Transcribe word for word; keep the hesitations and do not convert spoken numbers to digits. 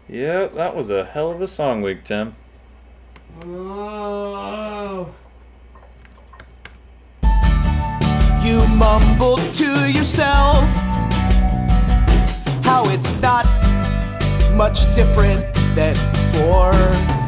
Yep, that was a hell of a song week, Tim. Oh. You mumbled to yourself how it's not much different than before.